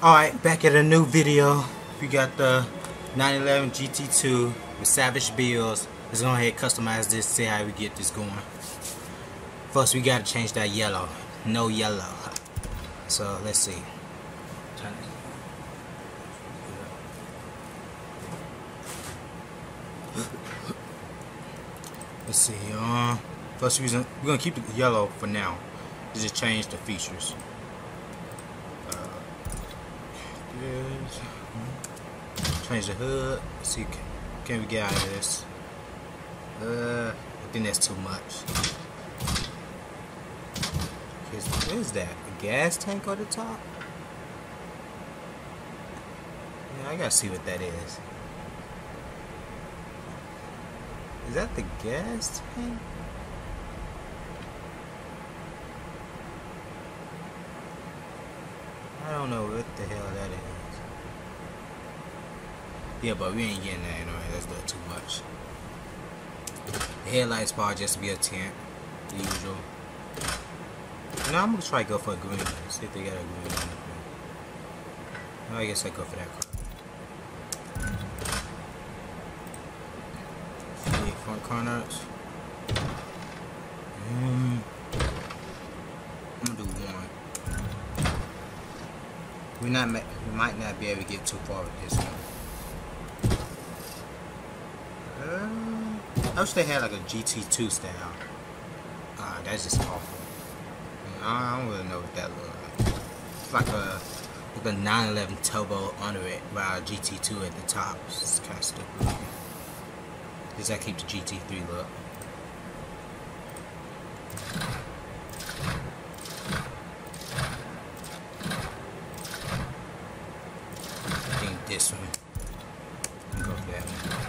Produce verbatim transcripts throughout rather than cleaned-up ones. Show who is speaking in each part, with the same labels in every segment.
Speaker 1: Alright, back at a new video. We got the nine eleven G T two with Savage Builds. Let's go ahead and customize this, see how we get this going. First we gotta change that yellow. No yellow. So let's see. Let's see. Uh, first reason we're gonna keep the yellow for now. Let's just change the features. Change the hood. Let's see, can we get out of this? Uh, I think that's too much. What is that? A gas tank on the top? Yeah, I gotta see what that is. Is that the gas tank? I don't know what the hell that is. Yeah, but we ain't getting that anyway. That's not too much. The headlights probably just be a tint, the usual. Now I'm gonna try to go for a green. See if they got a green on it. Oh, I guess I go for that car. See, front corners. Mm. I'm gonna do one. We not we might not be able to get too far with this one. I wish they had like a G T two style. Uh, that's just awful. I don't really know what that looks like. It's like a like a nine eleven turbo under it, while a G T two at the top. It's kind of stupid. Does that keep the G T three look? I think this one. Go for that one.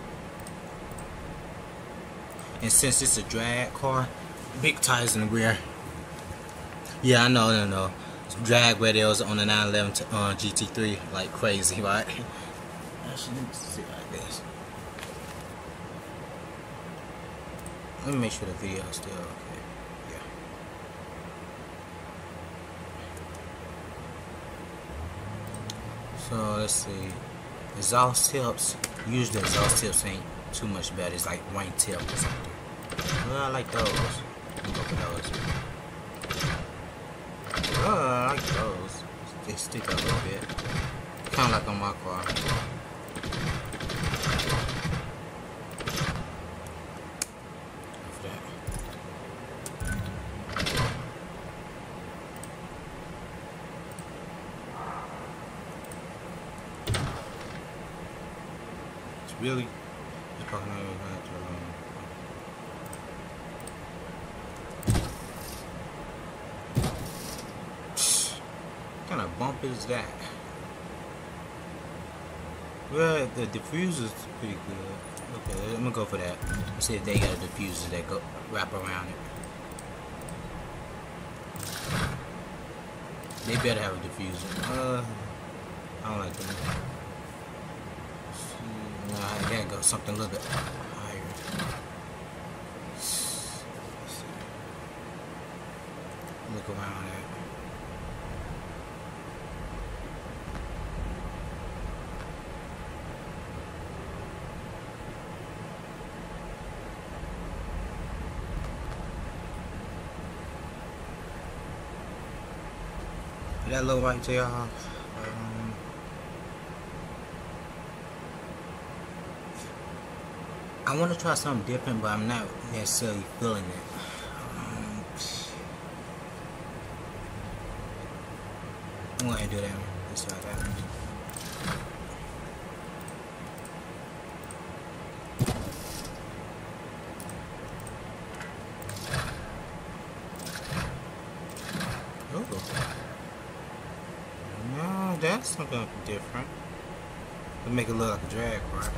Speaker 1: And since it's a drag car, big tires in the rear. Yeah, I know, no, no. Drag radials on the nine eleven uh, G T three like crazy, right? Actually, let me see like this. Let me make sure the video is still okay. Yeah. So let's see. Exhaust tips. Usually exhaust tips ain't too much better. It's like wing tip or something. Well, I like those. I'll go for those. Oh, I like those. They stick up a little bit. Kind of like on my car. It's really. What kind of bump is that? Well, the diffuser's pretty good. Okay, I'm gonna go for that. Let's see if they got a diffuser that go wrap around it. They better have a diffuser. Uh, I don't like them. Nah, I gotta go something a little bit higher. Look around it. That look right to y'all. Um, I want to try something different, but I'm not necessarily feeling it. Um, I'm going to do that. Let's try that. No, that's something different. It'll make it look like a drag car.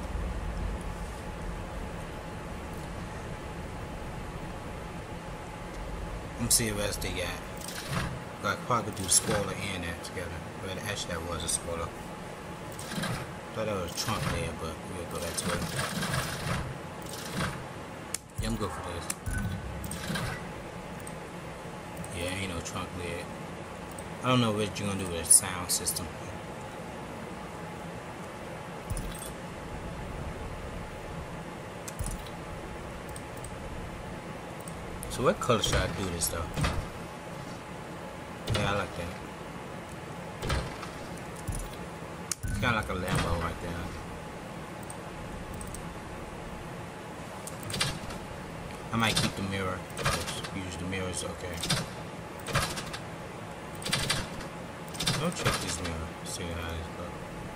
Speaker 1: Let me see what else they got. I could probably do spoiler and that together. But actually that was a spoiler. Thought that was a trunk there, but we'll go back to it. Yeah, I'm good for this. Yeah, ain't no trunk lid. I don't know what you're gonna do with the sound system. So what color should I do this though? Yeah, I like that. It's kind of like a Lambo right there. I might keep the mirror. Just use the mirrors, okay. I'll check this mirror, see how this goes.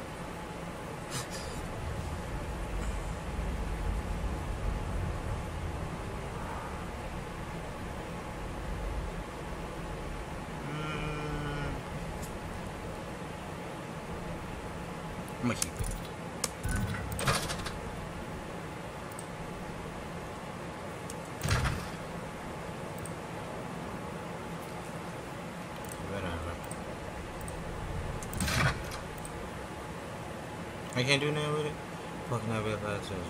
Speaker 1: I'm gonna keep it. Whatever. I can't do nothing with it? Fucking I realize this.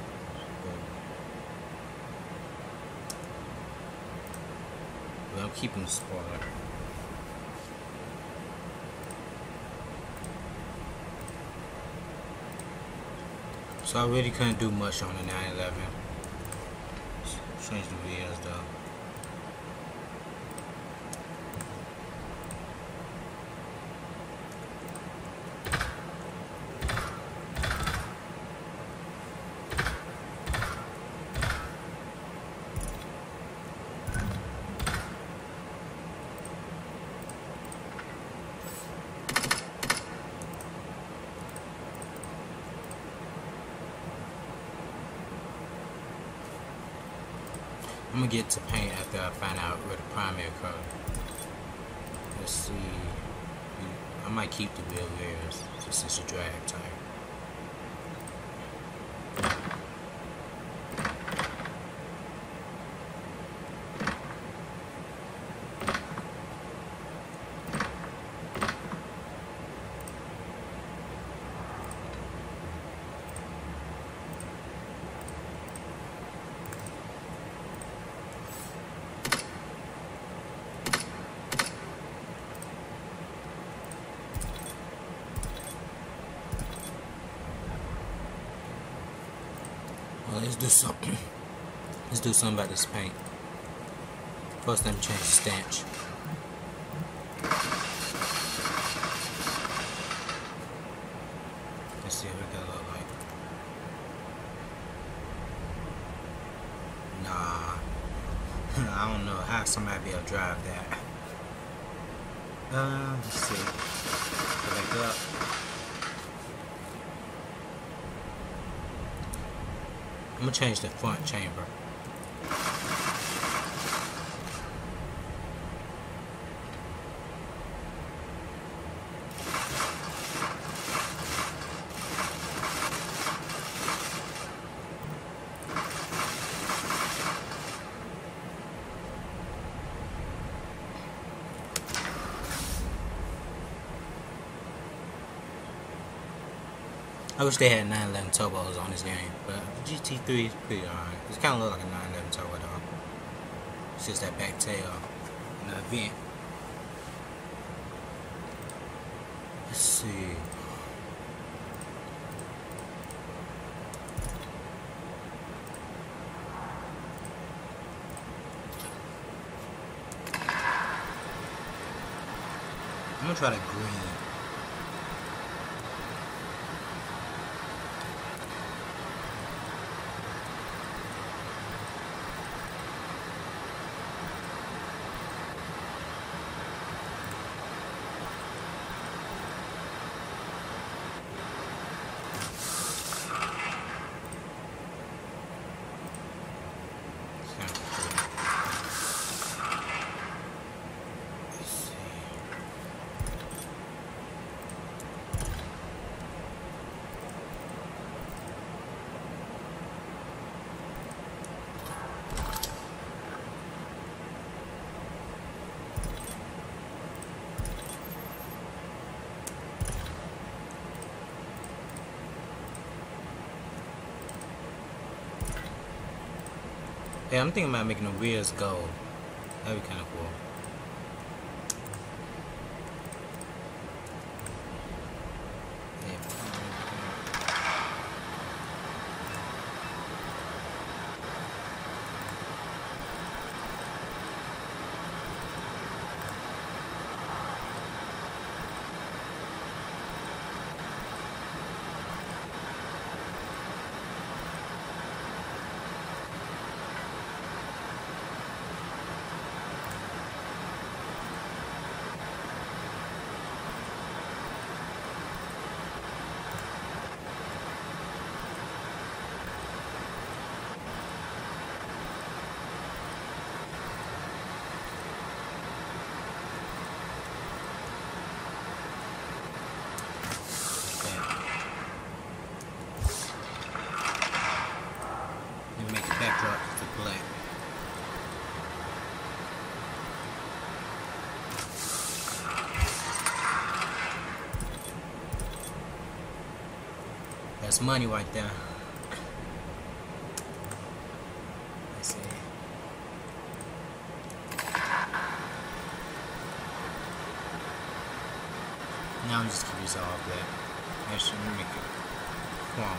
Speaker 1: Well, I'm keeping the spoiler. So I really couldn't do much on the nine eleven. Change the wheels though. I'm gonna get to paint after I find out where the primary color. Let's see. I might keep the wheel wheels since it's a drag type. Well, let's do something. Let's do something about this paint. First, let me change the stench. Let's see what that look like. Nah, I don't know how somebody be able to drive that. Uh, let's see. Go back up. I'm gonna change the front chamber. I wish they had nine eleven turbos on this game, but the G T three is pretty alright. It kind of look like a nine eleven turbo though. It's just that back tail and the vent. Let's see. I'm gonna try the green. Yeah, I'm thinking about making the wheels gold. That'd be kind of cool. That's money right there. Let's see. Now I'm just keep this all black. Actually, let me make it chrome.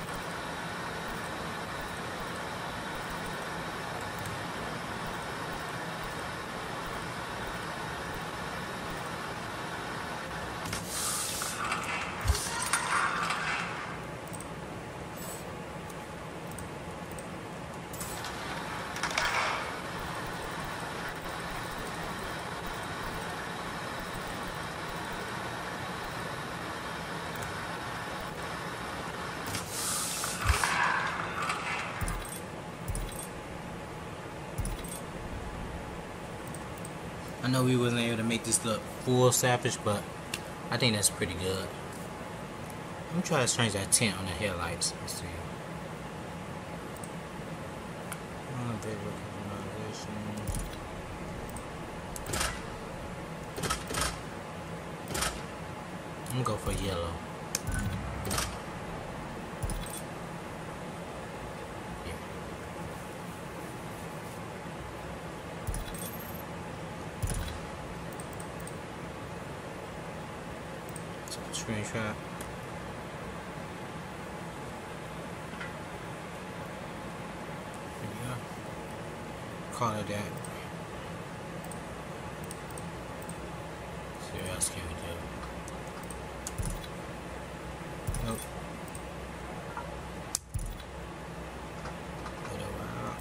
Speaker 1: I know we wasn't able to make this look full savage, but I think that's pretty good. I'm gonna try to change that tint on the headlights. Let's see. Oh, visual customization. I'm gonna go for yellow. Screenshot. There we go. Call it that. See what else can we do? Nope. Put it out.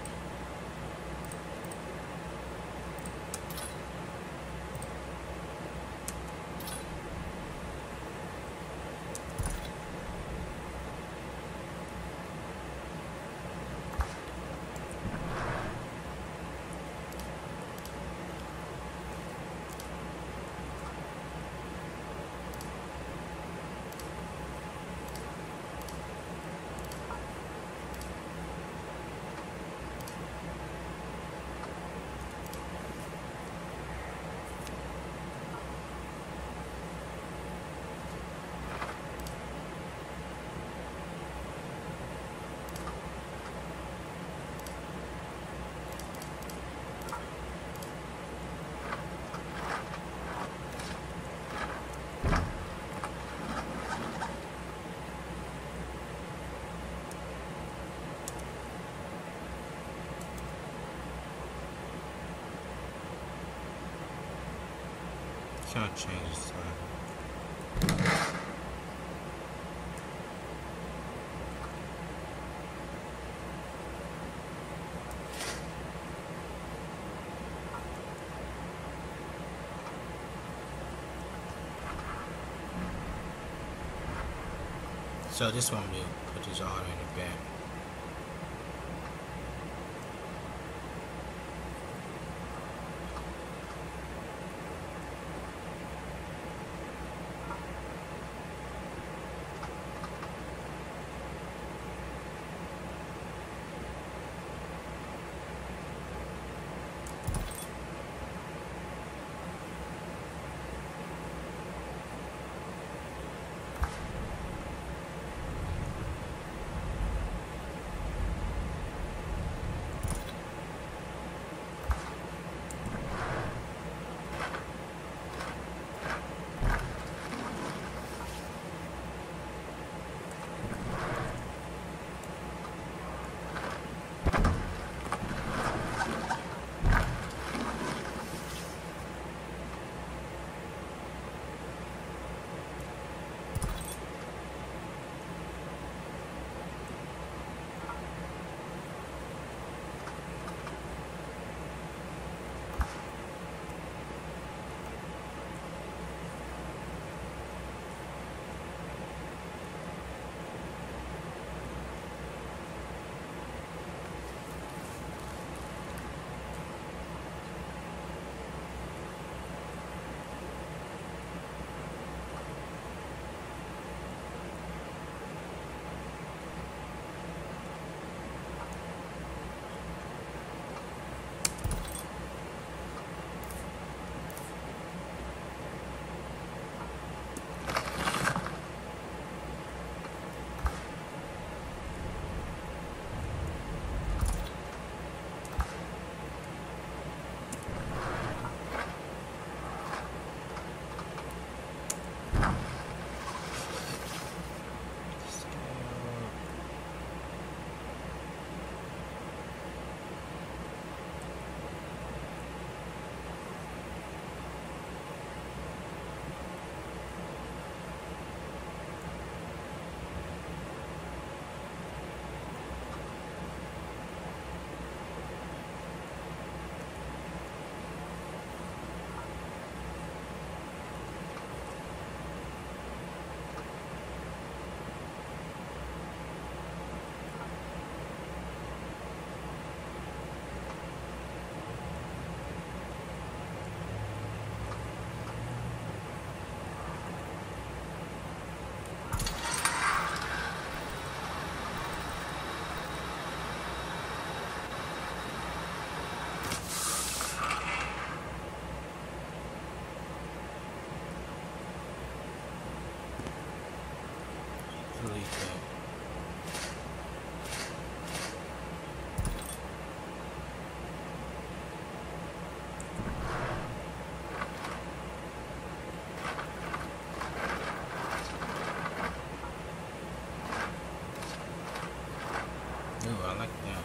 Speaker 1: Can't change this time. So this one we'll put this all in the back. delete that. Ooh, I like that.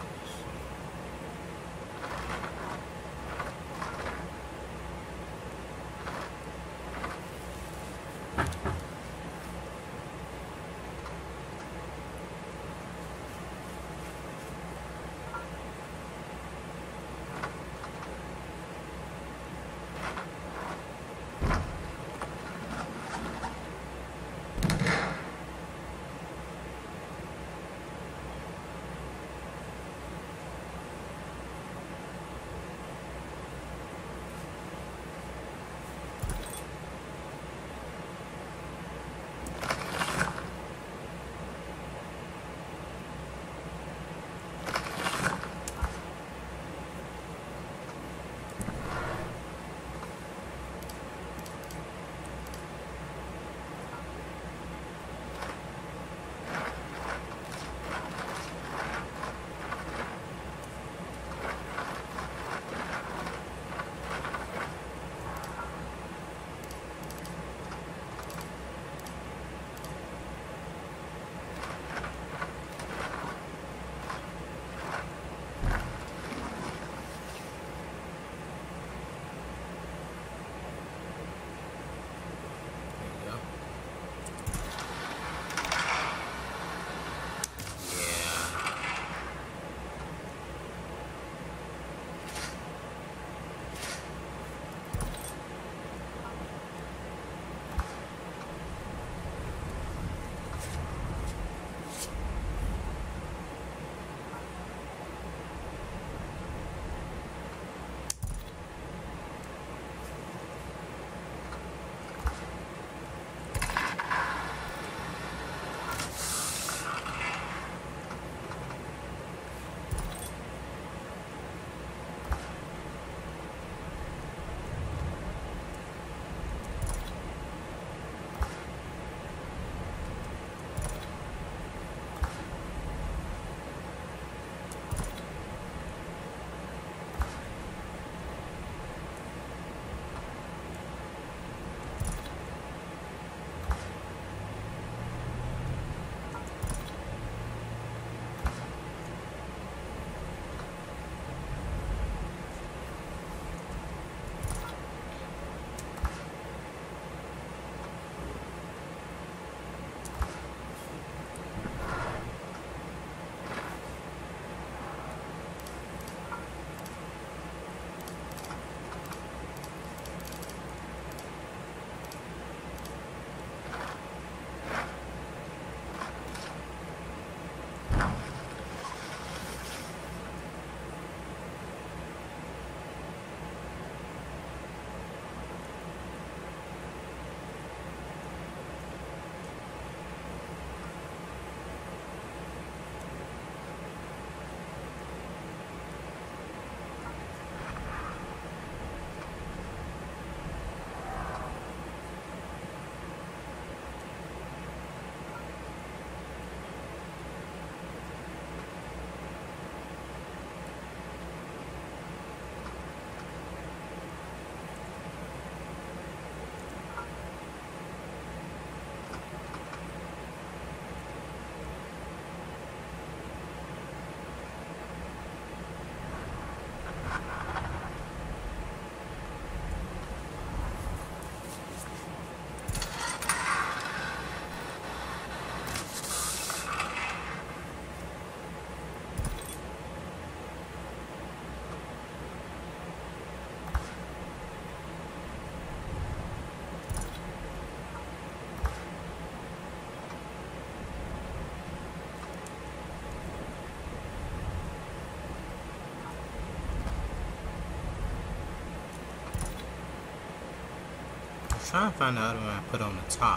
Speaker 1: Trying to find the other one I put on the top,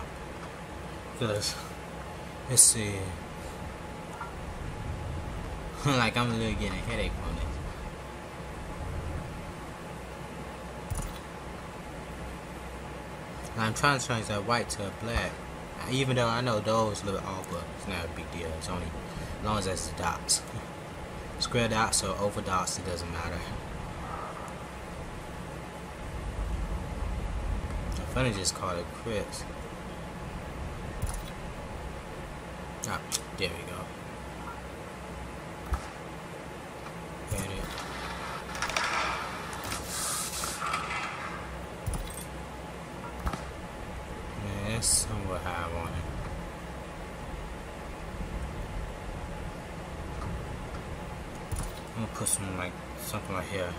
Speaker 1: because let's see, like I'm really getting a headache from this. I'm trying to change that white to a black. Even though I know those look off, but it's not a big deal. It's only as long as that's the dots. Square dots or oval dots, it doesn't matter. I'm funny just call it Chris. Ah, there we go. Edit. Man, that's somewhat how I want it. I'm gonna put some like something right here.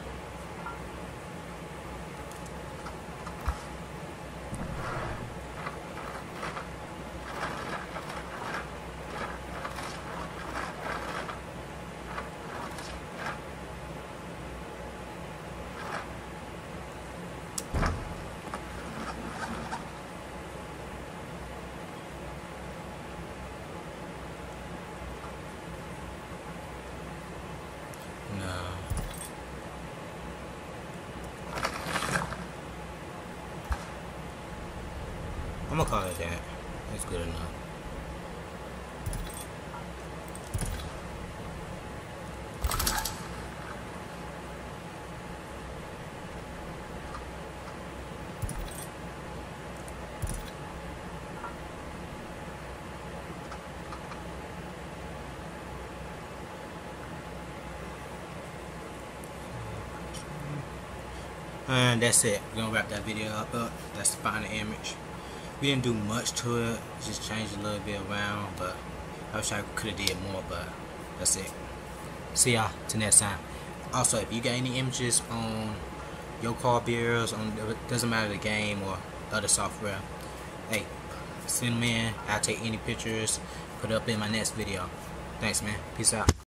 Speaker 1: I'm gonna call it that. That's good enough. And that's it. We're gonna wrap that video up. up. That's the final image. We didn't do much to it. Just changed a little bit around, but I wish I could have did more. But that's it. See y'all till next time. Also, if you got any images on your car builds, on it doesn't matter the game or other software, hey, send them in. I'll take any pictures, put it up in my next video. Thanks, man. Peace out.